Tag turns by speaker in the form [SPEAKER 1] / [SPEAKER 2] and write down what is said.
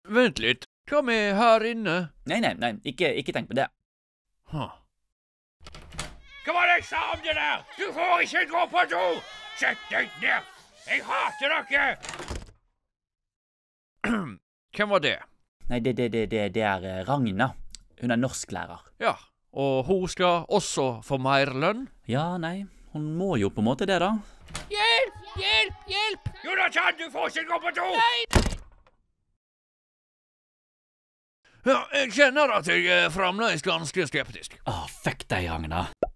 [SPEAKER 1] Vent litt. Hva med her inne?
[SPEAKER 2] Nei, ikke tenk på det.
[SPEAKER 1] Huh.
[SPEAKER 3] Hva var det jeg sa om det der? Du får ikke gå på do! Sett deg ned! Jeg hater dere!
[SPEAKER 1] Hvem var det?
[SPEAKER 2] Nei, det er Ragna. Hun er norsklærer.
[SPEAKER 1] Ja, og hun skal også få mer lønn?
[SPEAKER 2] Ja, nei, hun må jo på en måte det da.
[SPEAKER 3] Hjelp! Hjelp! Hjelp! Jonathan, du får ikke gå på do! Nei!
[SPEAKER 1] Ja, jeg kjenner at jeg er fremdeles ganske skeptisk.
[SPEAKER 2] Fuck deg, Ragna.